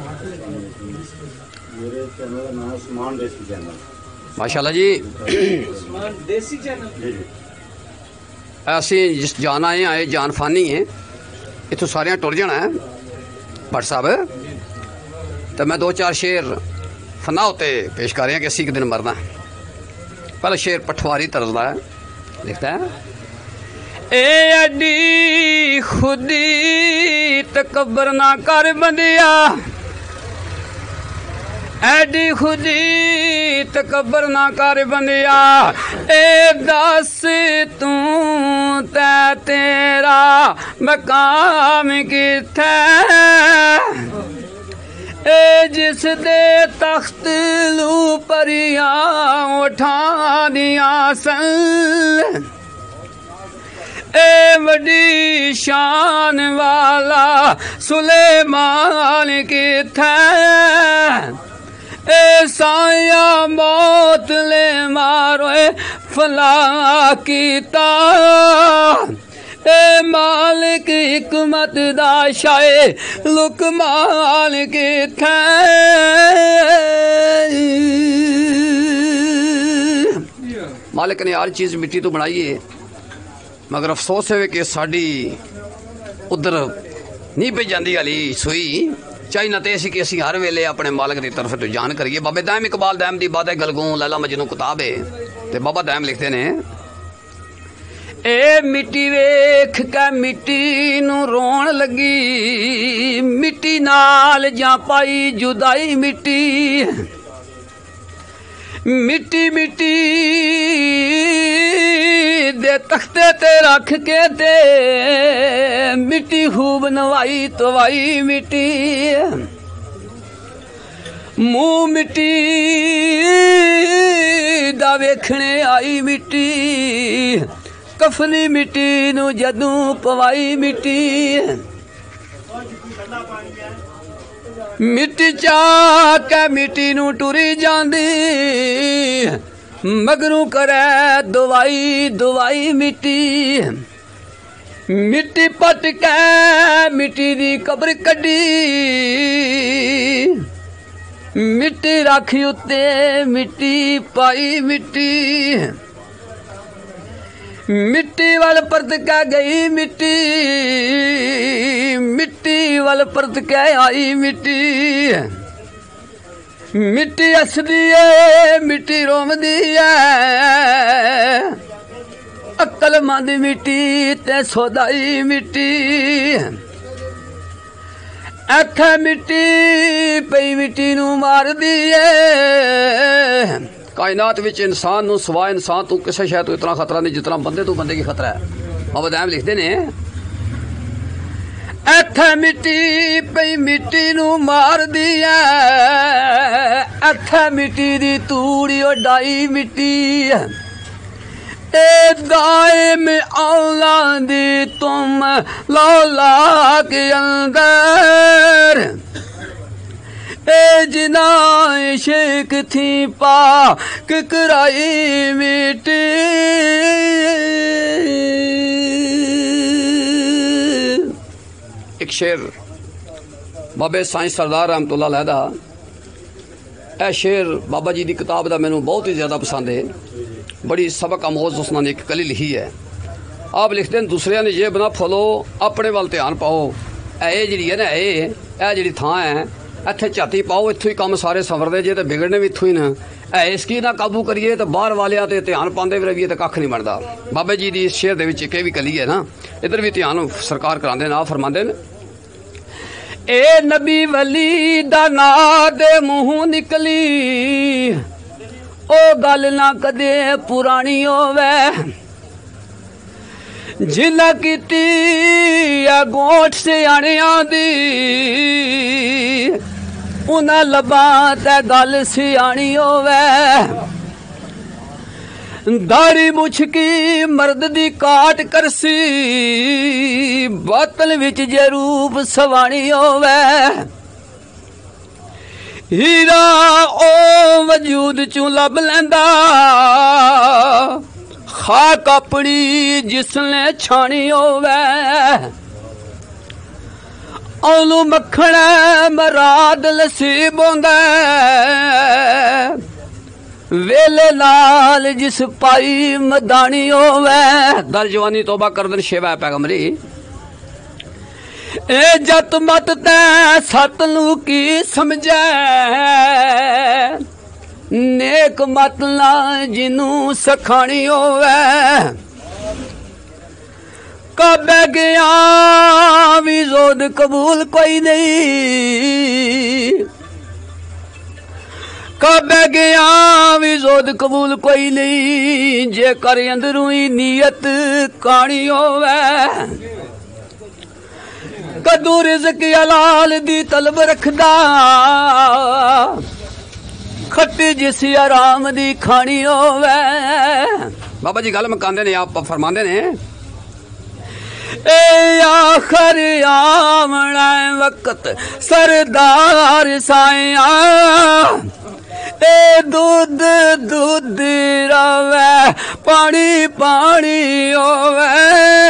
मेरे चैनल का नाम उस्मान देसी चैनल। माशाल्लाह जी। उस्मान देसी चैनल जी जी। ਅਸੀਂ ਜਿਸ ਜਾਨ ਆਏ ਆਏ ਜਾਨ ਫਾਨੀ ਹੈ इतों सारिया टुर जाना है भट्ट साहब तो मैं दो चार शेर फना उत्ते पेश कर रहा कि असी एक दिन मरना। पहला शेर पठवारी तरसदा है, लिखता है ए अड्डी खुदी तकबर ना कर बंदिया, एडी खुदी तकबर ना कर बंदिया, ए दस तू ते तेरा मकाम किथे, ए जिस दे तख्त लू परिया उठा दिया सन, ए बड़ी शान वाला सुलेमान किथे, ए साया मौत ले मारो फला कीता, ए मालिक हिकमत दा शाए लुकमान किथे, मालिक ने हर चीज़ मिट्टी तो बनाई है, मगर अफसोस है कि साड़ी उधर नहीं पे जाती हाली सुई। चाहिए तो असी कि असी हर वेले अपने मालिक की तरफ तो जान करिए। बाबे दैम इकबाल दैम की बात है गलगूं लैला मजनू किताब है, तो बाबा दैम लिखते ने ए मिट्टी वेख के मिट्टी नू रोन लगी, मिट्टी नाल जा पाई जुदाई मिट्टी, मिट्टी मिट्टी दे तख्ते ते रख के ते मिट्टी खूब नवाई तवाई मिट्टी, मुंह मिट्टी दा वेखने आई मिट्टी, कफनी मिट्टी नू जदू पवाई मिट्टी, मिट्टी चाके मिट्टी नू टुरी जांदी, मगरू करे दवाई दवाई मिट्टी, मिट्टी पट के मिट्टी दी कब्र कड्डी, मिट्टी राखी उत्ते मिट्टी पाई मिट्टी, मिट्टी वाल परत के गई मिट्टी, मिट्टी वाल परत के आई मिट्टी, मिट्टी हसदी है मिट्टी रोमदी है, अक्लमंद मिट्टी ते सोदाई मिट्टी, एथे मिट्टी पई मिट्टी नू मार दी है, कायनात विच इंसान नू सवा इंसान तू किसी शय तो इतना खतरा नहीं जितना बंदे तो बंदे की खतरा है। बाबा दैम लिखते ने एथे मिट्टी पई मिट्टी नू मार दी है, एथे मिट्टी दी तूड़ी डाई मिट्टी, ए दायम औलादी तुम लौला के अंदर, ए जिना इश्क थी पाक कराई मिट्टी, एक शेर बाबे साईं सरदार रहमतुल्लाह अलैह दा, ए शेर बाबा जी की किताब का मैनू बहुत ही ज़्यादा पसंद है, बड़ी सबक आमोज उसने एक कली लिखी है। आप लिखते हैं दूसरे ने ये बना फॉलो अपने वाल ध्यान पाओ, ए जी है ना ए जी थां है इत्थे झाती पाओ, इत्थों ही काम सारे संवरदे जे तो बिगड़ने भी इत्थों ही ना, इसकी ना काबू करिए तो बाहर वालिया ते ध्यान पाते भी रहिए तो कख नहीं बनता। बाबे जी की इस शेर दे विच एक भी कली है ना, इधर भी ध्यान सरकार करांदे ना फरमांदे ने ए नबी वली दा ना दे मुँह निकली, ओ गल ना कदे पुरानी होवे, जिन्ना कीती आ गोठ सियाणियां दी, उन्हां लब्बां ते गल सियाणी होवे, दाढ़ी मुछकी मर्द दी काट करसी, बातल विच जे रूप सवाणी होवे, हीरा ओ वजूद चू लब लैंदा, खाक अपनी जिसने छानी होवे, ओनू मक्खण मराद लस्सी बोंदा वेले नाल जिस पाई मदानी होवे दर जवानी तोबा कर दिन शेवा पैगंबरी ए जत मत तै सत नू की समझै नेक मत ना जिनू सखानी होवे काबे गया भी जोद कबूल कोई नहीं काबे गया भी जोद कबूल कोई नहीं जे कर अंदरू ही नीयत कानी होवे कदू रिज़्क हलाल दी तलब रखदा खट्टी जिस आराम दी खानी होवे बाबा जी गल मकांदे ने आप फरमांदे ने ए आखर आमना वक्त सरदार साया ए दूध दूध रवे पानी पानी होवे